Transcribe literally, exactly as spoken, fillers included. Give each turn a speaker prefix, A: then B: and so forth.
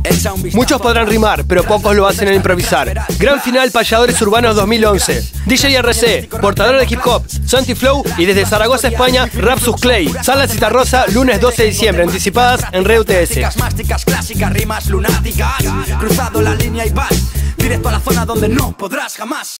A: Muchos podrán rimar, pero pocos lo hacen en improvisar. Gran final Payadores Urbanos dos mil once. D J R C, portador de hip hop, Santi Flow y desde Zaragoza, España, Rapsus Clay. Sala Citarrosa, lunes doce de diciembre, anticipadas en Re U T S.
B: Másticas clásicas, rimas lunáticas. Cruzado la línea y vas directo a la zona donde no podrás jamás.